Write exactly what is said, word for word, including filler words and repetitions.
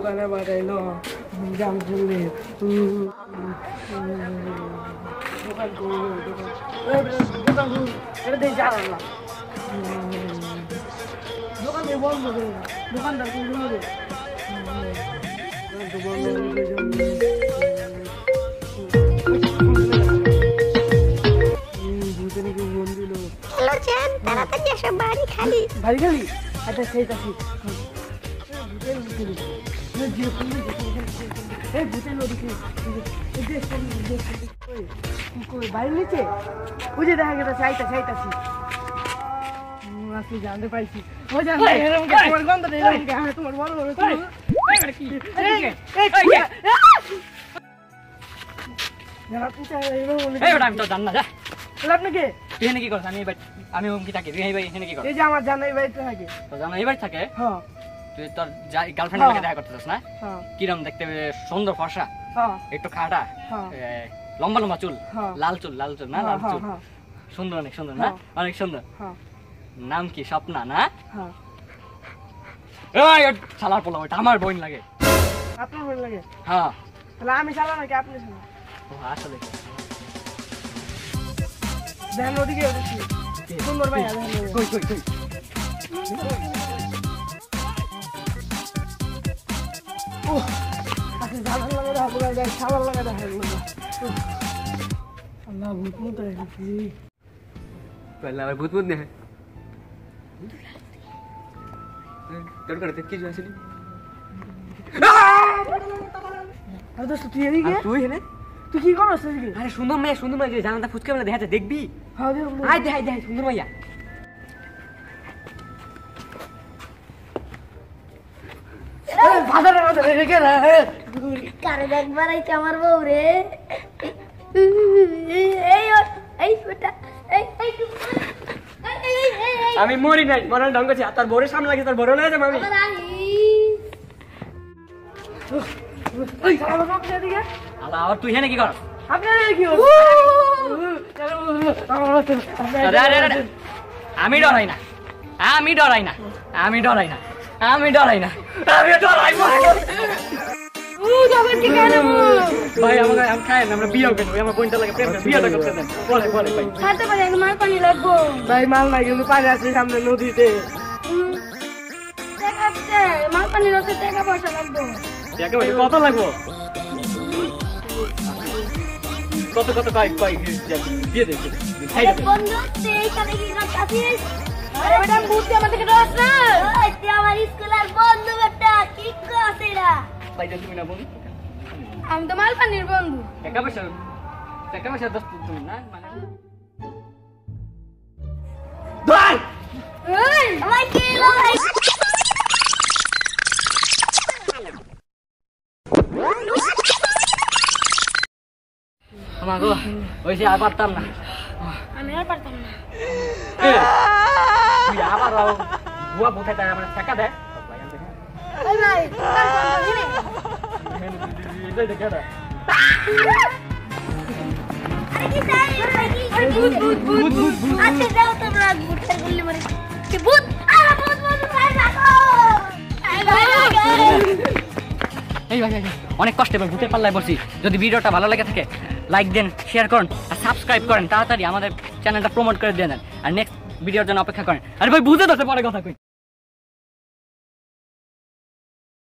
দোকানে বাড়াইলো জাম চললে দোকান দোকান এটা দিয়ে যা দোকান বন্ধ করে দোকানদার করে বাড়ি খালি বাড়ি খালি আচ্ছা সেই আছে বাড়ির নিচে বুঝে দেখা গেছে চাইতা চাইতাছি আজকে জানতে পাইছি ও জানতে তোমার গন্ধ তোমার বড় বড় আমি তো জান না যা আপনি কে তুই এখানে কি করছ? আমি আমি কি থাকি তুই এখানে কি করছ? এই যে আমার জানাই বাড়িতে থাকে তো জানাই বাড়ি থাকে। হ্যাঁ তুই তোর গার্লফ্রেন্ডের সাথে দেখা করতেছিস না? হ্যাঁ কিরম দেখতে সুন্দর ফর্সা, হ্যাঁ একটু খাটা, হ্যাঁ লম্বা লম্বা চুল, হ্যাঁ লাল চুল লাল চুল না লাল চুল, সুন্দর অনেক সুন্দর না অনেক সুন্দর। হ্যাঁ নাম কি? স্বপ্না না? হ্যাঁ এই শালার পোলা ওটা আমার বোন লাগে। আপনার ভালো লাগে? হ্যাঁ তাহলে আমি শালা নাকি আপনি শালা? ও আসলে দেখেন ওদিকে ওদিকে সুন্দর ভাই কই কই কই ও আচ্ছা জানার লাগে দেখা বলা যায় শালার লাগে দেখা বলা আল্লাহ ভূত মতো এসেছি पहला बार भूत भूत ने है कर करते की जो असली আরে দোস্ত তুই এদিকে তুই হেনে তুই কি করছ এদিকে? আরে সুন্দর মেয়ে সুন্দর মেয়ে জানাটা ফুচকা বলে দেখাতে দেখবি হ্যাঁ দেখ আয় দেখাই দেখাই সুন্দর মাইয়া ভাদারে ভাদারে রেখে রে কারে দেখবার আইছে আমার বউ রে এই এই বেটা এই এই আমি মরি নাই মরার ঢঙ্গ আছে তার বড় সামনে লাগে তার বড় না আছে মামি ওই শালা বাবা এদিকে আলা আর তুই এখানে কি করছ? আপনারা কি হল আরে আরে আরে আমি ডরাই না আমি ডরাই না আমি ডরাই না আমি ডরাই না আমি ডরাই না ও যাবেন কি কেন ভাই আমাকে আমি খাই না আমরা বিয়ে করব আমার বোনটা লাগে প্রেম বিয়েটা করতে দেন বলে বলে ভাই খাতে পারে এক মাল পানি লাগবো ভাই মাল নাই কিন্তু পানি আছে সামনে নদীতে দেখাচ্ছে মাল পানি রসে টাকা পয়সা লাগবো টাকা পয়সা কত লাগবে? কত কত কয় কয় দিয়ে দে খাই দে বন্ধু তুই এইখানে কি করছিস? আরে বেটা বুঝতে আমাদের রস না ওই তুই আমার স্কুলের বন্ধু বেটা কি করছিস এরা ভাই তুমি না বল আমি তো মাল পানির বন্ধু টাকা পয়সা টাকা পয়সা দশ তুমি না মানে ভাই এই ভাই কি লাই আমা গো ওই যে আর পারতাম না আমি আর পারতাম না তুই আবার বুয়া বুথে তাই আমরা টাকা দে ওই ভাই এই দেখে দে আরে কি তাই আরে ভূত ভূত ভূত ভূত আচ্ছা যাও তোমরা ভূতের গুলি মারি কি ভূত আরে ভূত ভূত ভাই রাখো এই ভাই এই ভাই অনেক কষ্টে ভূতের পাল্লায় বসি। যদি ভিডিওটা ভালো লাগে থাকে লাইক দেন, শেয়ার করুন আর সাবস্ক্রাইব করেন, তাড়াতাড়ি আমাদের চ্যানেলটা প্রমোট করে দিয়ে দেন আর নেক্সট ভিডিওর জন্য অপেক্ষা করেন। আরে ভাই বুঝে তো পরে কথা কই।